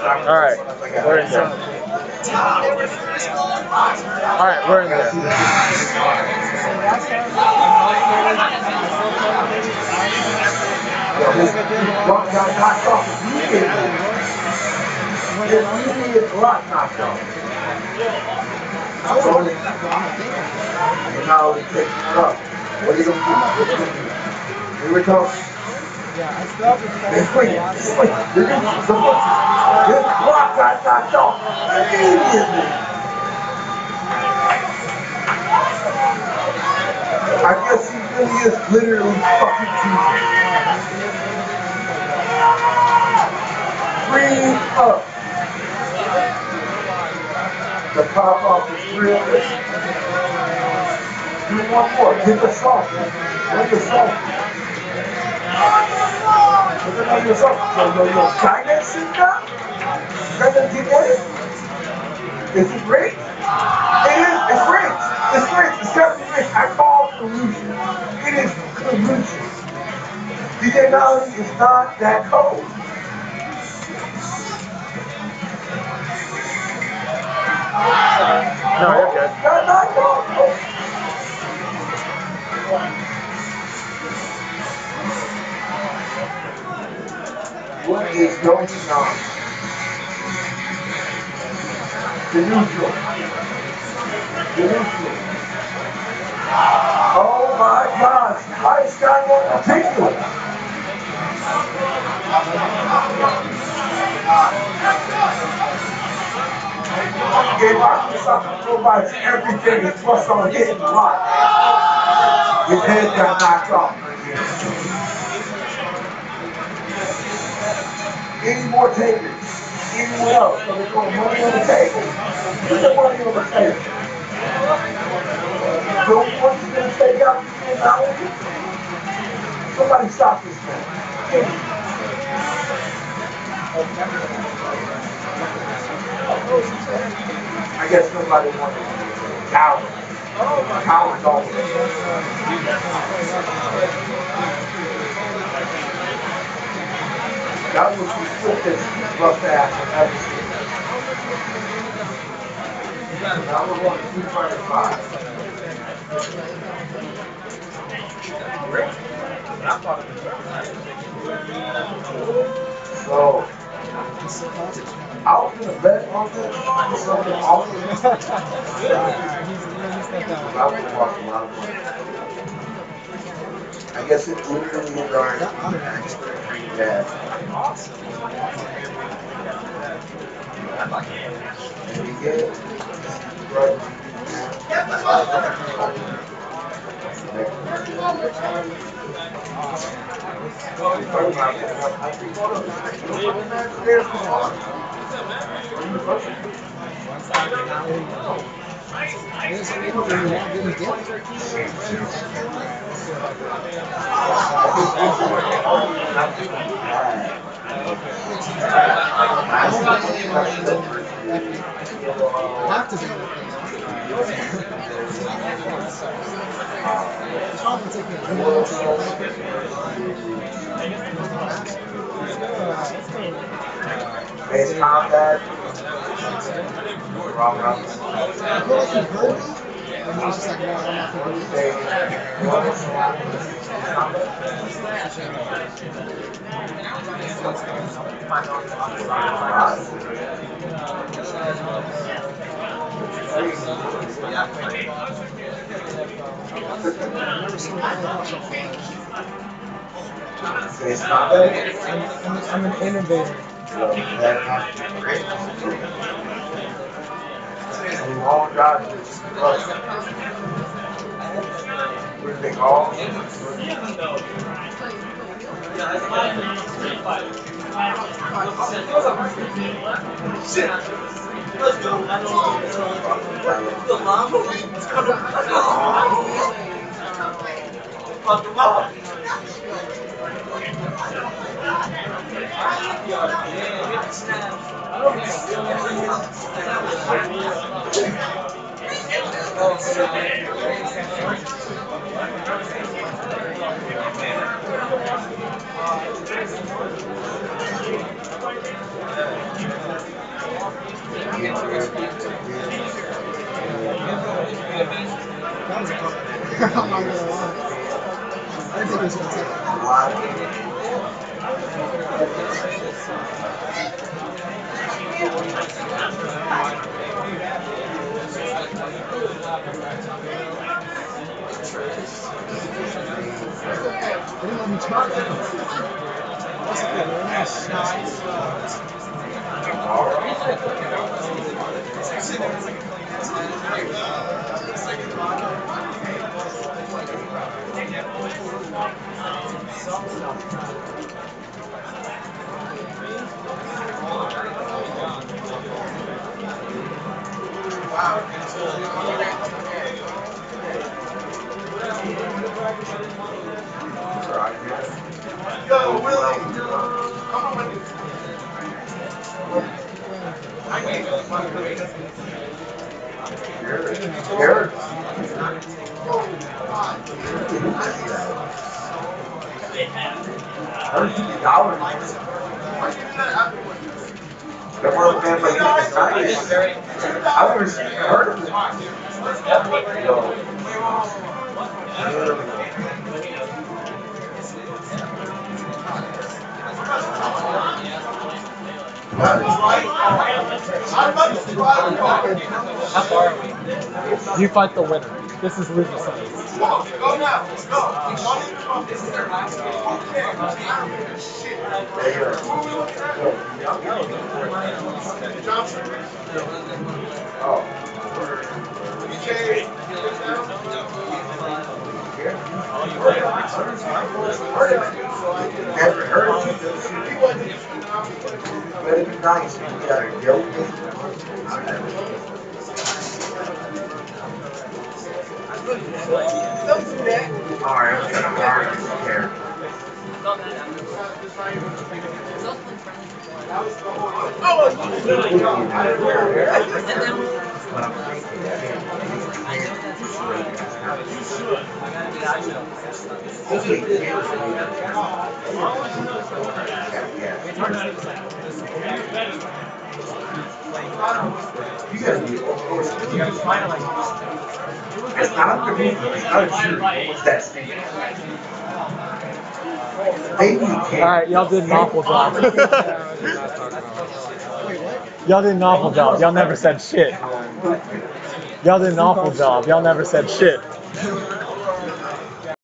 Alright, we're in there. Alright, we're in there. Rock got knocked off immediately. His immediate rock knocked off. So, now he's picking it up. What are you going to do? Here we go. This way. This rock got knocked off immediately. I guess he really is literally fucking Jesus. Breathe up. The pop off is real. Do one more. Get the salt. Get the salt. Look at your salt. Yo, China shit now? You guys gonna get that? Is it great? It is. It's great. It's great. It's definitely great. I call it collusion. It is collusion. DJ Knowledge is not that cold. No, you're good. Not cold. What is going on? The neutral. Oh my gosh. Why is Scott going to take you? Gave Microsoft provides everything that's what's on his block. His head got knocked off. Any more takers? Anyone else? So they're throwing money on the table. Put the money on the table. So what you gonna take out the $10? Somebody stop this man. I guess nobody wanted Coward. Coward's always. That was the swiftest rough ass I've ever seen. Now we're going to 225. So, I was going to bet on this. Something awesome. I was watching a lot of money. I guess it literally is our bad. Awesome. And we get it. Right. Have to be. Base combat. Wrong route. I feel like he heard me, and he was just like, no, I'm not going to do it. Base combat. I'm an innovator. Long dodges. We're big all. Shit. Let's go. I'm not gonna lie. I didn't think it was gonna take I didn't know he charged it. That's okay, man. Yo, Willie! Come on, Willie! Garrett. $150. The world man like this nice. I've never seen heard of it. How far are we? You fight the winner. This is loser science. Go now. Go. Never heard of it. Better be nice. You gotta guilt me. Don't do that. Alright, I don't care. You gotta be, of course, it's not the movie, it's not a jury, it's that state. Maybe you can't. Alright, y'all did an awful job. Y'all did an awful job. Y'all never said shit. Y'all did an awful job. Y'all never said shit.